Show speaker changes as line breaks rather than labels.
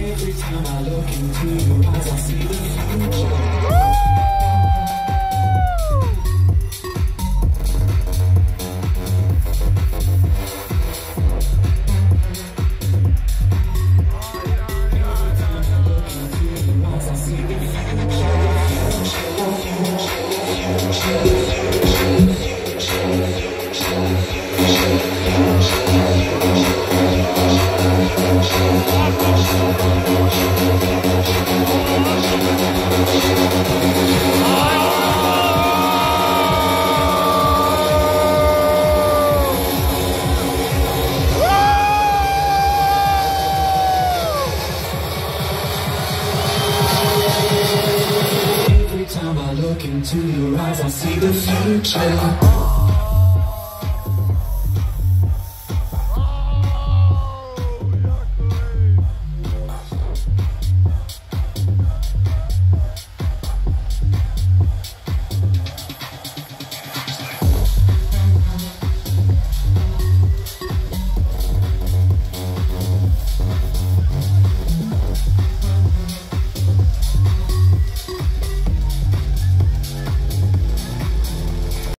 Every time I look into your eyes, I see the future. Every time I look into your eyes, I see the future.